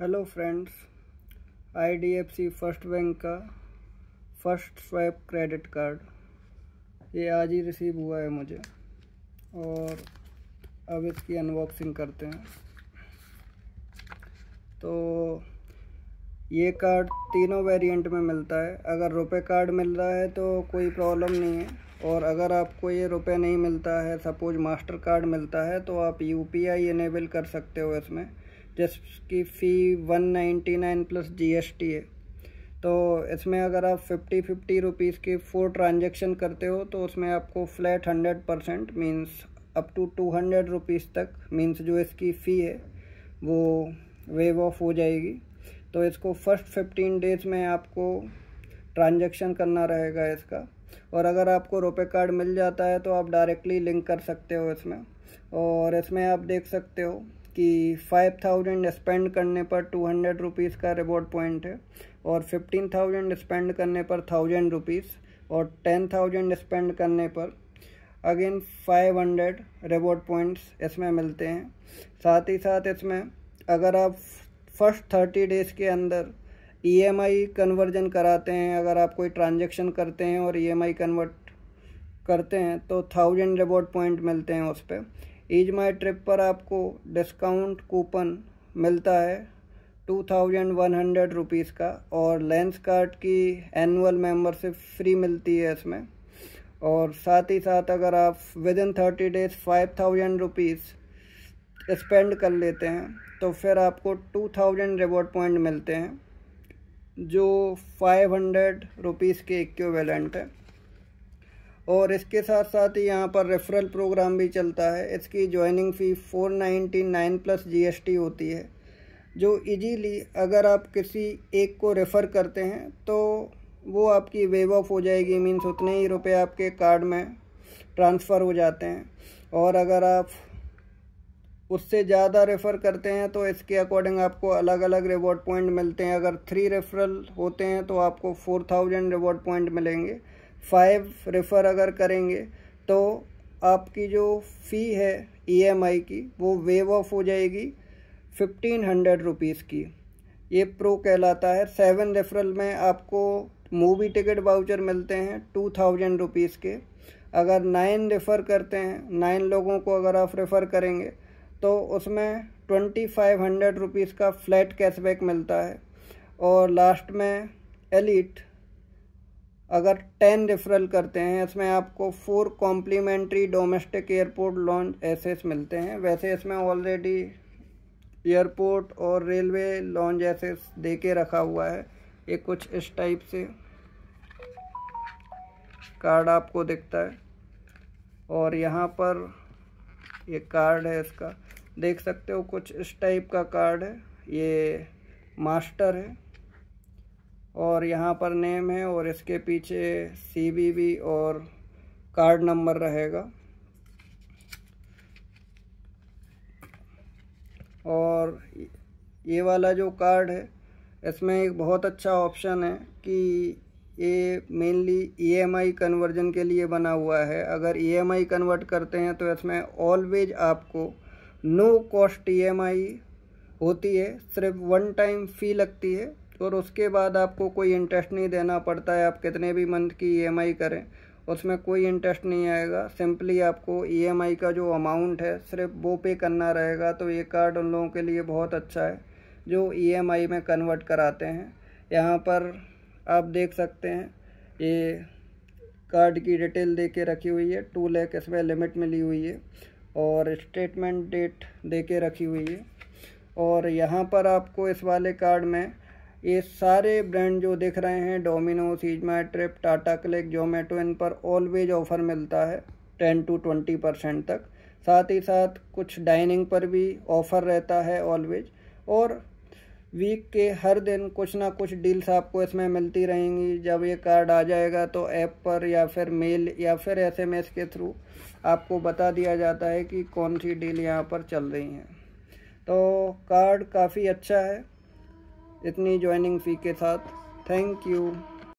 Hello friends, IDFC first bank का first swipe credit card ये आज ही रिसीव हुआ है मुझे और अब इसकी अनबॉक्सिंग करते हैं। तो ये कार्ड तीनों वेरिएंट में मिलता है। अगर रुपए कार्ड मिल रहा है तो कोई प्रॉब्लम नहीं है, और अगर आपको ये रुपए नहीं मिलता है, सपोज मास्टर कार्ड मिलता है, तो आप UPI इनेबल कर सकते हो इसमें, जिसकी फ़ी 199 प्लस GST है। तो इसमें अगर आप 50 रुपीज़ के 4 ट्रांजेक्शन करते हो तो उसमें आपको flat 100% means up to 200 rupees तक मीन्स जो इसकी फ़ी है वो वेव ऑफ हो जाएगी। तो इसको फर्स्ट 15 डेज़ में आपको ट्रांजेक्शन करना रहेगा इसका। और अगर आपको रुपए कार्ड मिल जाता है तो आप डायरेक्टली लिंक कर सकते हो इसमें। और इसमें आप देख सकते हो कि 5000 स्पेंड करने पर 200 रुपीज़ का रिवॉर्ड पॉइंट है, और 15,000 स्पेंड करने पर 1000 रुपीज़, और 10,000 स्पेंड करने पर अगेन 500 रिवॉर्ड पॉइंट्स इसमें मिलते हैं। साथ ही साथ इसमें अगर आप फर्स्ट 30 डेज़ के अंदर EMI कन्वर्जन कराते हैं, अगर आप कोई ट्रांजेक्शन करते हैं और EMI कन्वर्ट करते हैं तो 1000 रिवॉर्ड पॉइंट मिलते हैं उस पर। ईज माई ट्रिप पर आपको डिस्काउंट कूपन मिलता है 2100 रुपीज़ का, और लेंस कार्ड की एनुअल मेंबरशिप फ्री मिलती है इसमें। और साथ ही साथ अगर आप within 30 days 5000 rupees spend कर लेते हैं तो फिर आपको 2000 रिवॉर्ड पॉइंट मिलते हैं, जो 500 रुपीज़ के इक्विवेलेंट है। और इसके साथ साथ ही यहाँ पर रेफरल प्रोग्राम भी चलता है। इसकी ज्वाइनिंग फ़ी 499 प्लस GST होती है, जो इजीली अगर आप किसी एक को रेफ़र करते हैं तो वो आपकी वेव ऑफ हो जाएगी, मीन्स उतने ही रुपए आपके कार्ड में ट्रांसफ़र हो जाते हैं। और अगर आप उससे ज़्यादा रेफ़र करते हैं तो इसके अकॉर्डिंग आपको अलग अलग रिवॉर्ड पॉइंट मिलते हैं। अगर 3 रेफरल होते हैं तो आपको 4000 रिवॉर्ड पॉइंट मिलेंगे। 5 रेफ़र अगर करेंगे तो आपकी जो फ़ी है EMI की वो वेव ऑफ हो जाएगी 1500 रुपीज़ की। ये प्रो कहलाता है। 7 रेफरल में आपको मूवी टिकट वाउचर मिलते हैं 2000 रुपीज़ के। अगर 9 रेफ़र करते हैं, 9 लोगों को अगर आप रेफ़र करेंगे तो उसमें 2500 रुपीज़ का फ्लैट कैशबैक मिलता है। और लास्ट में एलिट अगर 10 रेफरल करते हैं, इसमें आपको 4 complimentary domestic airport lounge access मिलते हैं। वैसे इसमें ऑलरेडी एयरपोर्ट और रेलवे लॉन्च एसेस दे के रखा हुआ है। ये कुछ इस टाइप से कार्ड आपको दिखता है, और यहाँ पर ये कार्ड है, इसका देख सकते हो कुछ इस टाइप का कार्ड है। ये मास्टर है और यहाँ पर नेम है, और इसके पीछे CVV और कार्ड नंबर रहेगा। और ये वाला जो कार्ड है इसमें एक बहुत अच्छा ऑप्शन है कि ये मेनली EMI कन्वर्जन के लिए बना हुआ है। अगर EMI कन्वर्ट करते हैं तो इसमें ऑलवेज आपको नो कॉस्ट EMI होती है, सिर्फ 1 टाइम फ़ी लगती है, और उसके बाद आपको कोई इंटरेस्ट नहीं देना पड़ता है। आप कितने भी मंथ की EMI करें उसमें कोई इंटरेस्ट नहीं आएगा। सिंपली आपको EMI का जो अमाउंट है सिर्फ वो पे करना रहेगा। तो ये कार्ड उन लोगों के लिए बहुत अच्छा है जो EMI में कन्वर्ट कराते हैं। यहाँ पर आप देख सकते हैं ये कार्ड की डिटेल दे के रखी हुई है। 2 लाख इसमें लिमिट मिली हुई है, और स्टेटमेंट डेट दे के रखी हुई है। और यहाँ पर आपको इस वाले कार्ड में ये सारे ब्रांड जो दिख रहे हैं, Domino's, ease my trip, Tata click, Zomato, इन पर ऑलवेज ऑफ़र मिलता है 10 to 20% तक। साथ ही साथ कुछ डाइनिंग पर भी ऑफ़र रहता है ऑलवेज। और वीक के हर दिन कुछ ना कुछ डील्स आपको इसमें मिलती रहेंगी। जब ये कार्ड आ जाएगा तो ऐप पर या फिर मेल या फिर SMS के थ्रू आपको बता दिया जाता है कि कौन सी डील यहाँ पर चल रही हैं। तो कार्ड काफ़ी अच्छा है इतनी ज्वाइनिंग फ़ी के साथ। Thank you.